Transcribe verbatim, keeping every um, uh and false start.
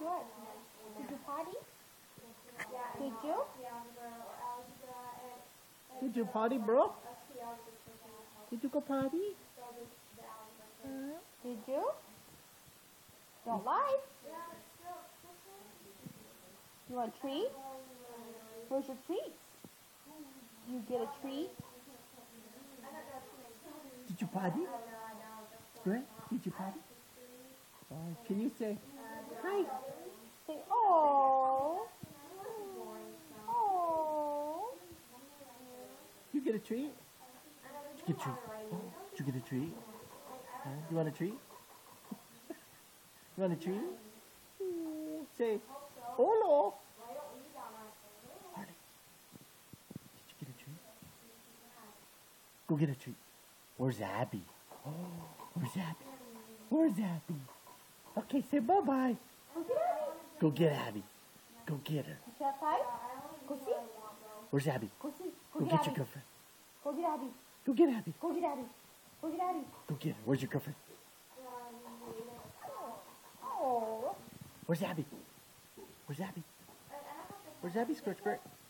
What? Did you potty? Did you? Did you potty, bro? Did you go potty? Hmm? Did you? Don't lie. You want a treat? Where's your treat? You get a treat? Did you potty? Good? Did you potty? Oh, can you say hi? Say, oh. Oh. You get a treat? Did you get a treat? Oh, did you get a treat? Huh? You want a treat? You want a treat? Ooh, say, hello. Harley, did you get a treat? Go get a treat. Where's Abby? Oh, where's Abby? Where's Abby? Okay, say bye-bye. Go get Abby. Go get her. You outside? Go see. Where's Abby? Go see. Go, Go get, get Abby. your girlfriend. Go get Abby. Go get Abby. Go get Abby. Go get Abby. Go get her. Where's your girlfriend? Oh. Where's Abby? Where's Abby? Where's Abby, Squirt Squirt?